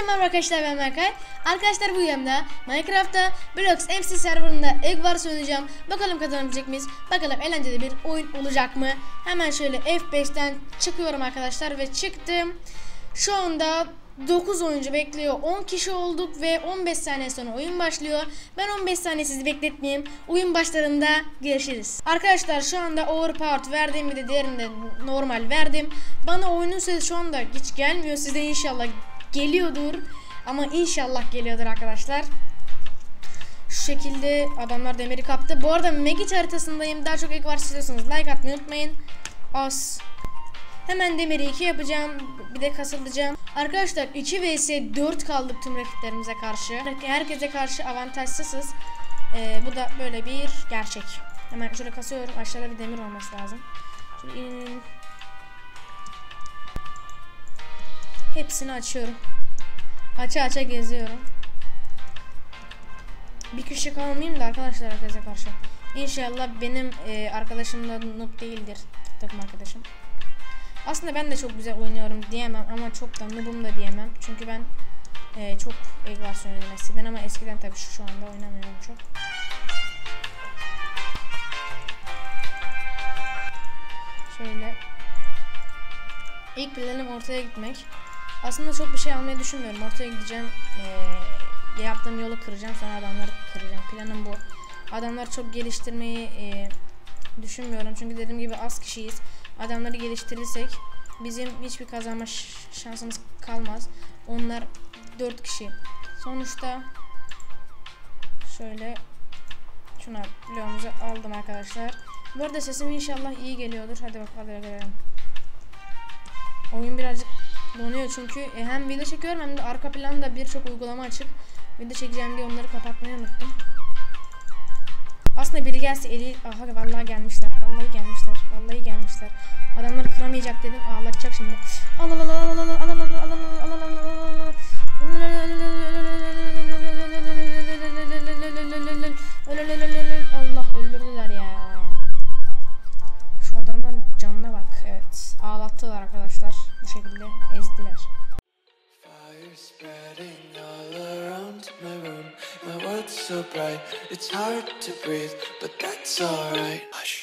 Merhaba arkadaşlar, ben Berkay. Arkadaşlar bu videomda Minecraft'ta Blox MC serverında Egg Wars oynayacağım. Bakalım kazanabilecek miyiz? Bakalım eğlenceli bir oyun olacak mı? Hemen şöyle F5'ten çıkıyorum arkadaşlar ve çıktım. Şu anda 9 oyuncu bekliyor. 10 kişi olduk ve 15 saniye sonra oyun başlıyor. Ben 15 saniye sizi bekletmeyeyim. Oyun başlarında görüşürüz. Arkadaşlar şu anda overpowered verdim, bir de diğerinde normal verdim. Bana oyunun sesi şu anda hiç gelmiyor. Size inşallah geliyordur. Ama inşallah geliyordur arkadaşlar. Şu şekilde adamlar demiri kaptı. Bu arada Megit haritasındayım. Daha çok Egg Wars istiyorsanız like atmayı unutmayın. Hemen demiri 2 yapacağım. Bir de kasılacağım. Arkadaşlar 2 vs 4 kaldık tüm rakiplerimize karşı. Herkese karşı avantajsızız. Bu da böyle bir gerçek. Hemen şöyle kasıyorum. Aşağıda bir demir olması lazım. Şöyle in. Hepsini açıyorum. Aça geziyorum. Bir kişi kalmayayım da arkadaşlar herkese karşı. İnşallah benim arkadaşım da noob değildir. Takım arkadaşım. Aslında ben de çok güzel oynuyorum diyemem ama çok da noob'um da diyemem. Çünkü ben çok Egg Wars oynadım eskiden ama eskiden tabii şu anda oynamıyorum çok. Şöyle. İlk planım ortaya gitmek. Aslında çok bir şey almayı düşünmüyorum. Ortaya gideceğim. Yaptığım yolu kıracağım. Sonra adamları kıracağım. Planım bu. Adamları çok geliştirmeyi düşünmüyorum. Çünkü dediğim gibi az kişiyiz. Adamları geliştirirsek bizim hiçbir kazanma şansımız kalmaz. Onlar 4 kişi. Sonuçta şöyle şuna bloğumuzu aldım arkadaşlar. Bu arada sesim inşallah iyi geliyordur. Hadi bakalım. Oyun birazcık donuyor çünkü hem video çekiyorum hem de arka planda birçok uygulama açık. Video çekeceğim diye onları kapatmayı unuttum. Aslında biri gelse eli... Aha vallahi gelmişler. Vallahi gelmişler. Adamları kıramayacak dedim. Ağlatacak şimdi. Allah öldürdüler ya. Şu adamların canına bak. Evet. Ağlattılar arkadaşlar. Bu şekilde ezdiler. Spreading all around my room. My world's so bright, it's hard to breathe, but that's alright. Hush.